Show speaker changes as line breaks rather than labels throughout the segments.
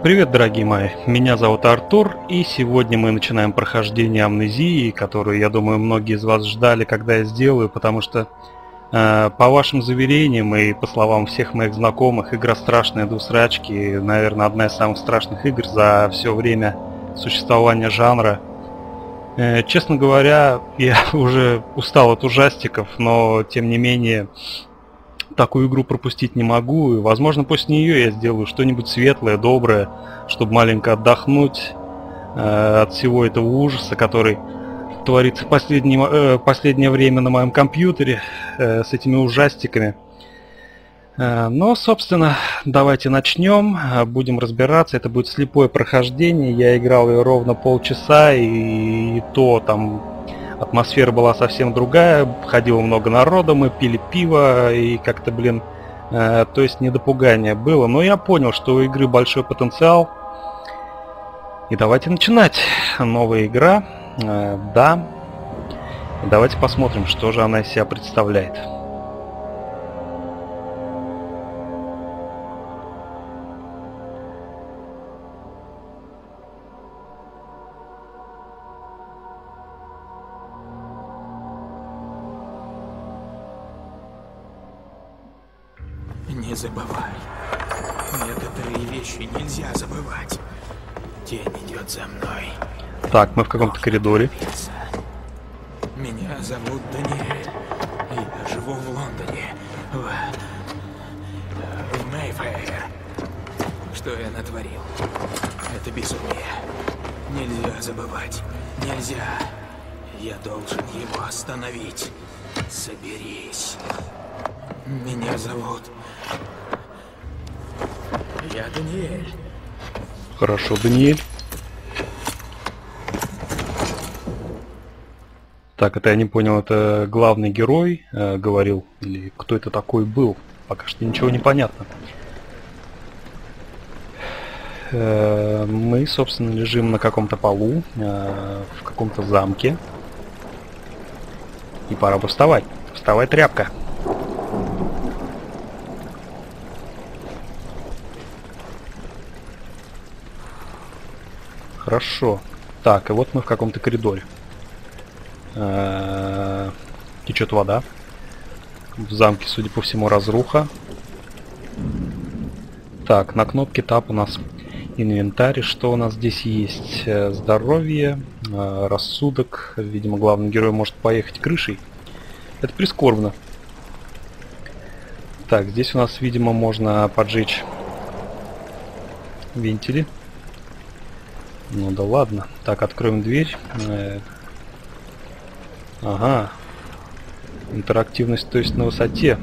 Привет, дорогие мои, меня зовут Артур, и сегодня мы начинаем прохождение Амнезии, которую, я думаю, многие из вас ждали, когда я сделаю, потому что, по вашим заверениям и по словам всех моих знакомых, игра страшная до усрачки, наверное, одна из самых страшных игр за все время существования жанра. Честно говоря, я уже устал от ужастиков, но, тем не менее, такую игру пропустить не могу, и, возможно, после нее я сделаю что-нибудь светлое, доброе, чтобы маленько отдохнуть от всего этого ужаса, который творится в последнее время на моем компьютере с этими ужастиками. Но, собственно, давайте начнем, будем разбираться. Это будет слепое прохождение, я играл ее ровно полчаса, и то там атмосфера была совсем другая, ходило много народа, мы пили пиво, и как-то, то есть недопугание было. Но я понял, что у игры большой потенциал. И давайте начинать. Новая игра, да. И давайте посмотрим, что же она из себя представляет.
Не забывай. Некоторые вещи нельзя забывать. Тень идет за мной.
Так, мы в каком-то коридоре.
Меня зовут Даниэль. Я живу в Лондоне. В Мейфэйр. Что я натворил? Это безумие. Нельзя забывать. Нельзя. Я должен его остановить. Соберись. Меня зовут... Я Даниэль.
Хорошо, Даниэль. Так, это я не понял, это главный герой говорил? Или кто это такой был? Пока что ничего не понятно. Мы, собственно, лежим на каком-то полу, в каком-то замке. И пора бы вставать. Вставай, тряпка. Хорошо. Так, и вот мы в каком-то коридоре. Течет вода. В замке, судя по всему, разруха. Так, на кнопке Tab у нас инвентарь. Что у нас здесь есть? Здоровье, рассудок. Видимо, главный герой может поехать крышей. Это прискорбно. Так, здесь у нас, видимо, можно поджечь вентили. Ну да ладно. Так, откроем дверь. Ага. Интерактивность, то есть на высоте.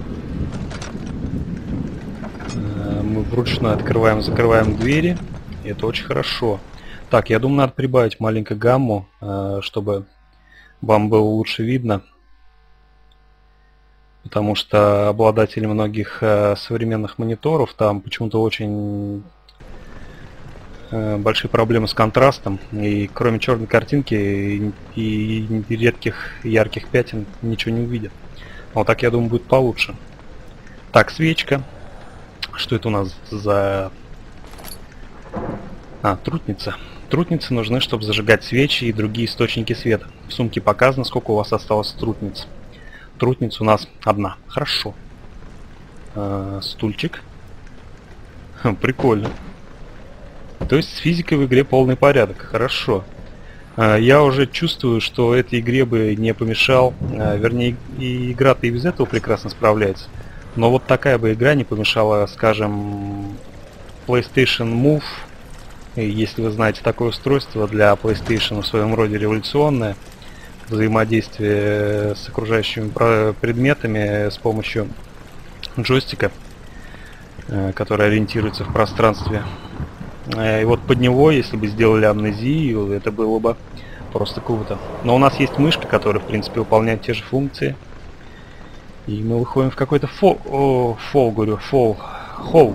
Мы вручную открываем, закрываем двери. И это очень хорошо. Так, я думаю, надо прибавить маленько гамму, чтобы вам было лучше видно. Потому что обладатели многих современных мониторов там почему-то очень... большие проблемы с контрастом, и кроме черной картинки и редких ярких пятен ничего не увидят. Вот так, я думаю, будет получше. Так, свечка. Что это у нас за... трутница. Трутницы нужны, чтобы зажигать свечи и другие источники света. В сумке показано, сколько у вас осталось трутниц. Трутница у нас одна. Хорошо. Стульчик. Прикольно. То есть с физикой в игре полный порядок. Хорошо. Я уже чувствую, что этой игре бы не помешал. Вернее, и игра-то и без этого прекрасно справляется. Но вот такая бы игра не помешала, скажем, PlayStation Move. Если вы знаете такое устройство, для PlayStation в своем роде революционное. Взаимодействие с окружающими предметами с помощью джойстика, который ориентируется в пространстве. И вот под него, если бы сделали амнезию, это было бы просто круто. Но у нас есть мышка, которая, в принципе, выполняет те же функции. И мы выходим в какой-то холл.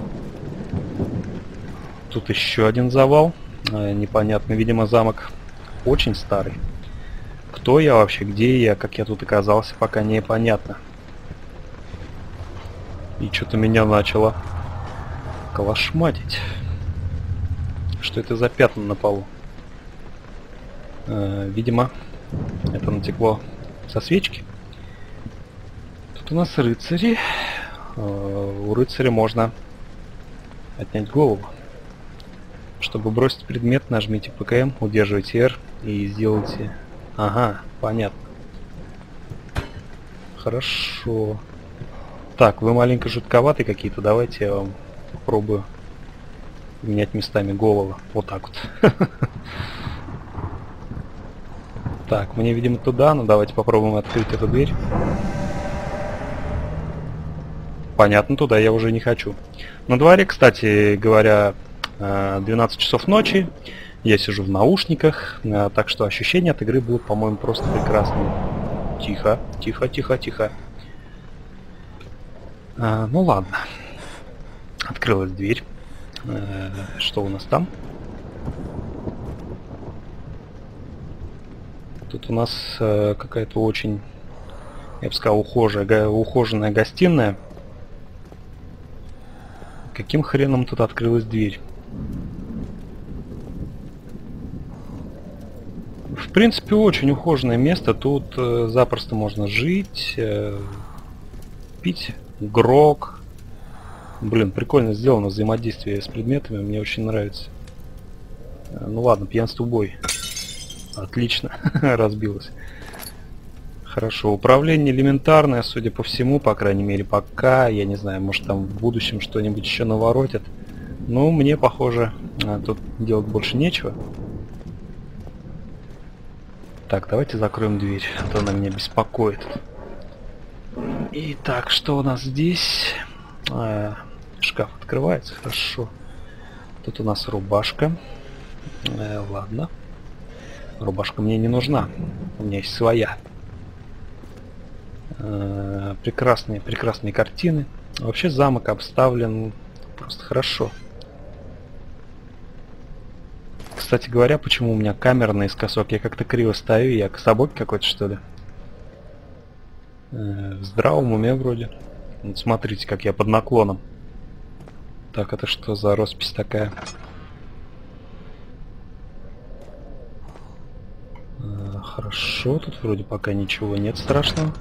Тут еще один завал. Непонятно, видимо, замок очень старый. Кто я вообще, где я, как я тут оказался, пока непонятно. И что-то меня начало колошматить. Что это за пятна на полу? Видимо, это натекло со свечки. Тут у нас рыцари. У рыцаря можно отнять голову. Чтобы бросить предмет, нажмите ПКМ, удерживайте R и сделайте... Ага, понятно. Хорошо. Так, вы маленько жутковаты какие-то. Давайте я вам попробую менять местами голову. Вот так вот. Так, мне, видимо, туда, но давайте попробуем открыть эту дверь. Понятно, туда я уже не хочу. На дворе, кстати говоря, 12 часов ночи. Я сижу в наушниках, так что ощущения от игры будут, по-моему, просто прекрасными. Тихо, тихо, тихо, тихо. Ну ладно. Открылась дверь. Что у нас там? Тут у нас какая-то очень, я бы сказал, ухоженная гостиная. Каким хреном тут открылась дверь? В принципе, очень ухоженное место. Тут запросто можно жить, пить грог. Блин, прикольно сделано взаимодействие с предметами, мне очень нравится. Ну ладно, пьянство бой. Отлично, разбилось. Хорошо, управление элементарное, судя по всему, по крайней мере пока. Я не знаю, может там в будущем что-нибудь еще наворотят. Но мне, похоже, тут делать больше нечего. Так, давайте закроем дверь, а то она меня беспокоит. Итак, что у нас здесь? Шкаф открывается, хорошо. Тут у нас рубашка. Ладно. Рубашка мне не нужна. У меня есть своя. Прекрасные, прекрасные картины. Вообще замок обставлен просто хорошо. Кстати говоря, почему у меня камера наискосок? Я как-то криво стою, я кособокий какой-то, что ли? В здравом уме вроде. Вот смотрите, как я под наклоном. Так, это что за роспись такая? Хорошо, тут вроде пока ничего нет страшного.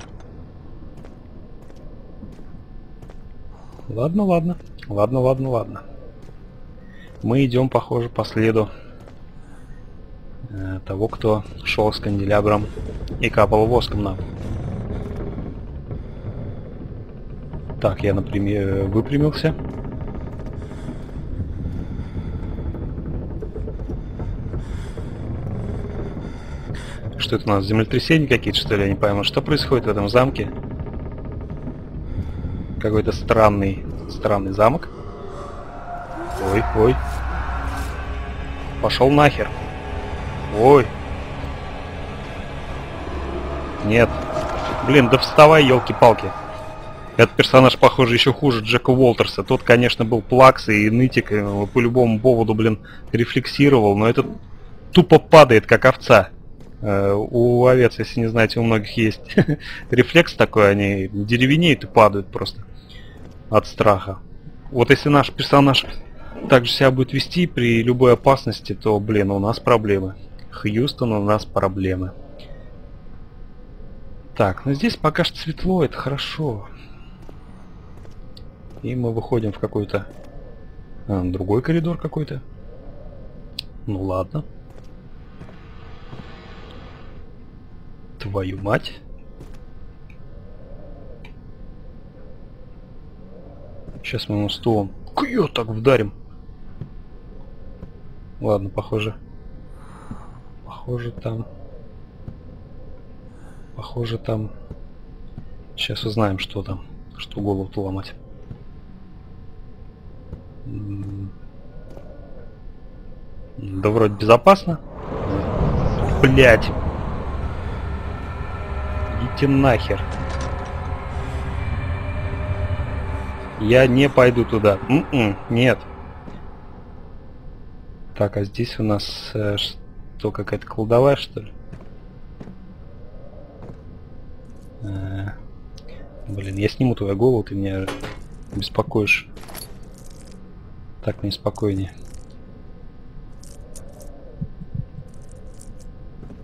Ладно, ладно. Ладно, ладно, ладно. Мы идем, похоже, по следу того, кто шел с канделябром и капал воском нам. Так, я, например, выпрямился. Что это у нас, землетрясения какие-то, что ли? Я не пойму, что происходит в этом замке. Какой-то странный замок. Ой, ой. Пошел нахер. Ой. Нет. Блин, да вставай, елки-палки. Этот персонаж, похоже, еще хуже Джека Уолтерса. Тот, конечно, был плакс и нытик, по любому поводу, блин, рефлексировал, но этот тупо падает, как овца. У овец, если не знаете, у многих есть рефлекс такой, они деревенеют и падают просто от страха. Вот если наш персонаж так же себя будет вести при любой опасности, то, блин, у нас проблемы. Хьюстон, у нас проблемы. Так, ну здесь пока что светло, это хорошо. И мы выходим в какой-то другой коридор какой-то. Ну ладно. Твою мать. Сейчас мы ему стулом так вдарим. Ладно, похоже там. Сейчас узнаем, что там. Что голову-то ломать. Да вроде безопасно. Блять. Идите нахер. Я не пойду туда. Нет. Так, а здесь у нас что, какая-то кладовая, что ли? Блин, я сниму твою голову, ты меня беспокоишь. Так мне спокойнее.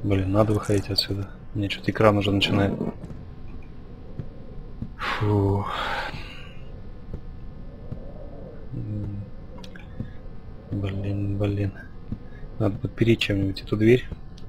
Блин, надо выходить отсюда. Мне что-то экран уже начинает. Фу. Блин. Надо подпереть чем-нибудь эту дверь.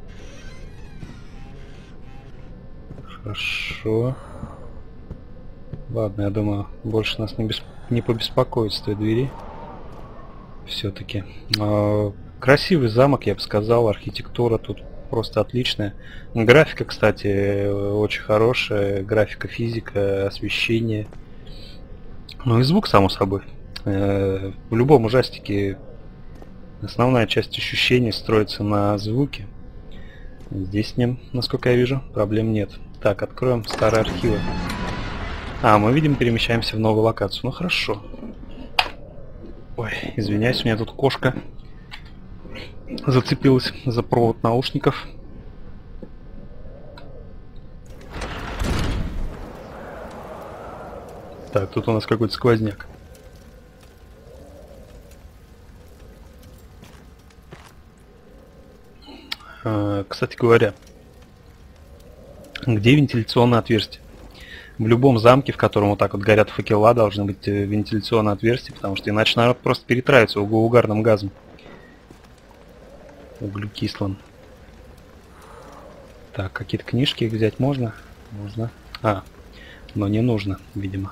Хорошо. Ладно, я думаю, больше нас не побеспокоит с той двери. Все-таки. Красивый замок, я бы сказал. Архитектура тут просто отличная. Графика, кстати, очень хорошая. Графика, физика, освещение. Ну и звук, само собой. В любом ужастике основная часть ощущений строится на звуке. Здесь с ним, насколько я вижу, проблем нет. Так, откроем старые архивы. Мы, видимо, перемещаемся в новую локацию. Ну хорошо. Ой, извиняюсь, у меня тут кошка зацепилась за провод наушников. Так, тут у нас какой-то сквозняк. Кстати говоря, где вентиляционное отверстие? В любом замке, в котором вот так вот горят факела, должны быть вентиляционные отверстия, потому что иначе народ просто перетравится угарным газом. Углекислым. Так, какие-то книжки взять можно? Можно. Но не нужно, видимо.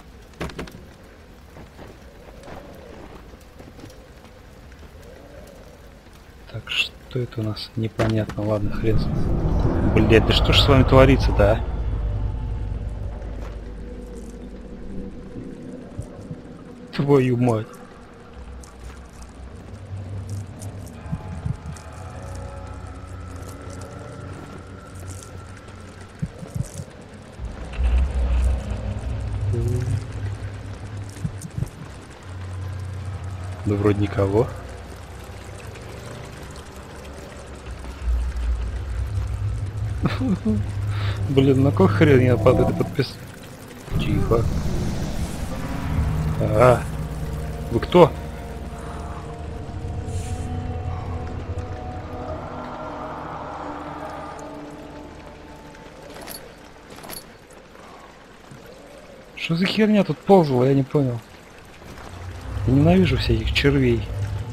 Так, что это у нас? Непонятно. Ладно, хрен. Блять, да что ж с вами творится-то, а? Твою мать. Да вроде никого. Блин, на какой хрен я под это подписал? Тихо. Вы кто? Что за херня тут ползала, я не понял. Я ненавижу всяких червей.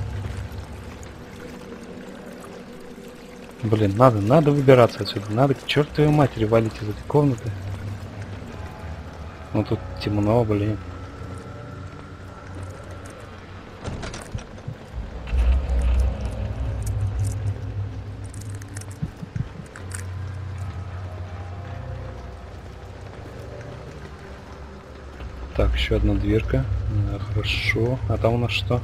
Блин, надо выбираться отсюда. Надо к чертовой матери валить из этой комнаты. Ну тут темно, блин. Так, еще одна дверка. Хорошо. А там у нас что?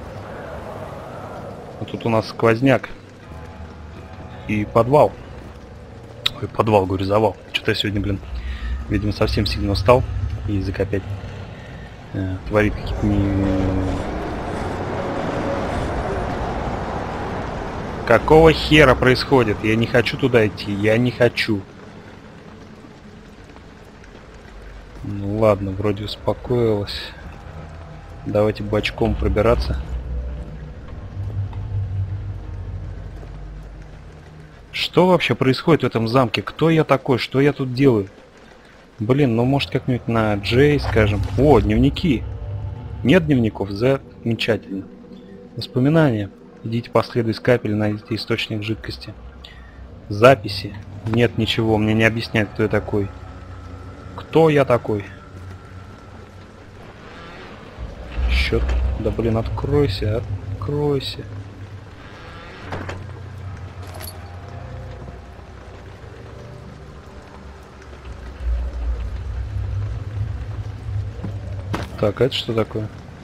А тут у нас сквозняк. И подвал. Ой, подвал, говорю, завал. Что-то я сегодня, блин, видимо, совсем сильно устал. И язык опять творит какие-то Какого хера происходит? Я не хочу туда идти. Я не хочу. Ну ладно, вроде успокоилась. Давайте бочком пробираться. Что вообще происходит в этом замке? Кто я такой? Что я тут делаю? Блин, ну может как-нибудь на Джей, скажем. О, дневники. Нет дневников? Замечательно. Воспоминания. Идите по следу из капель, найдите источник жидкости. Записи. Нет ничего, мне не объясняют, кто я такой. Кто я такой? Счет. Да блин, откройся, откройся. Так, это что такое?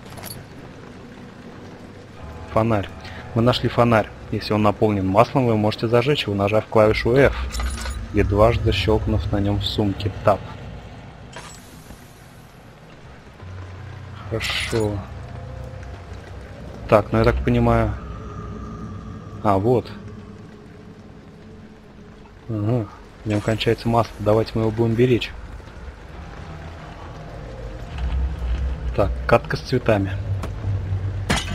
Фонарь. Мы нашли фонарь. Если он наполнен маслом, вы можете зажечь его, нажав клавишу F и дважды щелкнув на нем в сумке Tab. Хорошо. Так, ну я так понимаю... вот. Угу. В нем кончается масло. Давайте мы его будем беречь. Так, катка с цветами.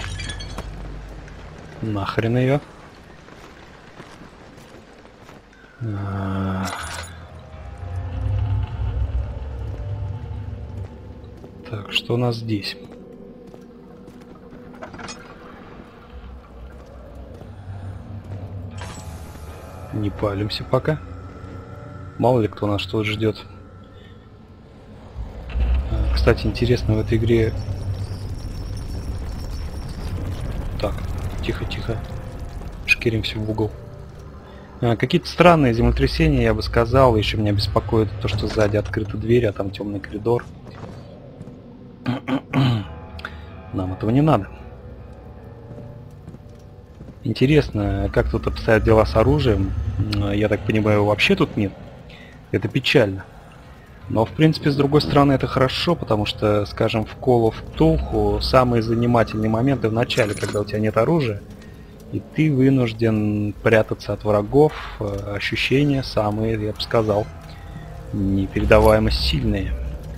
Нахрен ее. Так, что у нас здесь? Не палимся пока. Мало ли кто нас что ждет. Кстати, интересно в этой игре... Так, тихо-тихо. Шкиримся в угол. Какие-то странные землетрясения, я бы сказал. Еще меня беспокоит то, что сзади открыта дверь, а там темный коридор. Нам этого не надо. Интересно, как тут обстоят дела с оружием. Я так понимаю, вообще тут нет. Это печально. Но, в принципе, с другой стороны, это хорошо, потому что, скажем, в Call of Cthulhu самые занимательные моменты в начале, когда у тебя нет оружия, и ты вынужден прятаться от врагов. Ощущения самые, я бы сказал, непередаваемо сильные.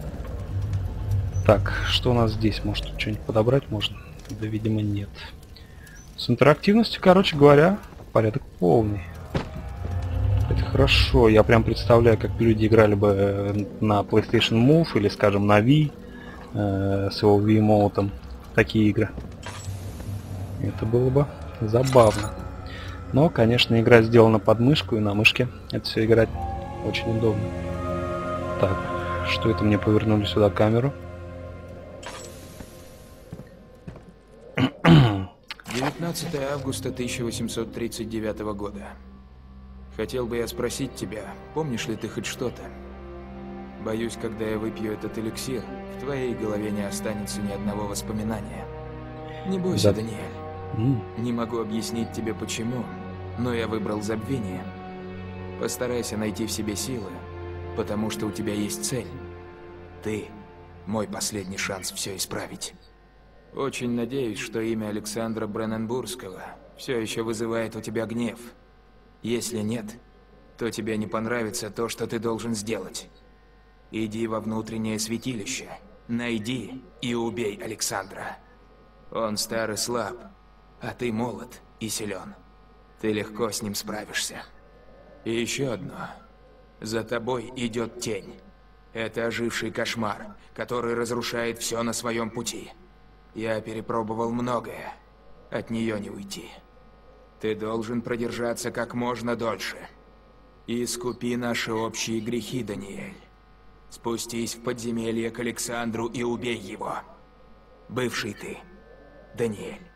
Так, что у нас здесь? Может, тут что-нибудь подобрать можно? Да, видимо, нет. С интерактивностью, короче говоря, порядок полный. Это хорошо. Я прям представляю, как люди играли бы на PlayStation Move или, скажем, на Wii с его Wiimote, такие игры. Это было бы забавно. Но, конечно, игра сделана под мышку, и на мышке это все играть очень удобно. Так, что это мне повернули сюда камеру?
19 августа 1839 года. Хотел бы я спросить тебя, помнишь ли ты хоть что-то? Боюсь, когда я выпью этот эликсир, в твоей голове не останется ни одного воспоминания. Не бойся,
Да.
Даниэль. Не могу объяснить тебе почему, но я выбрал забвение. Постарайся найти в себе силы, потому что у тебя есть цель. Ты – мой последний шанс все исправить. Очень надеюсь, что имя Александра Бренненбургского все еще вызывает у тебя гнев. Если нет, то тебе не понравится то, что ты должен сделать. Иди во внутреннее святилище, найди и убей Александра. Он стар и слаб, а ты молод и силен. Ты легко с ним справишься. И еще одно. За тобой идет тень. Это оживший кошмар, который разрушает все на своем пути. Я перепробовал многое. От нее не уйти. Ты должен продержаться как можно дольше. И искупи наши общие грехи, Даниэль. Спустись в подземелье к Александру и убей его. Бывший ты, Даниэль.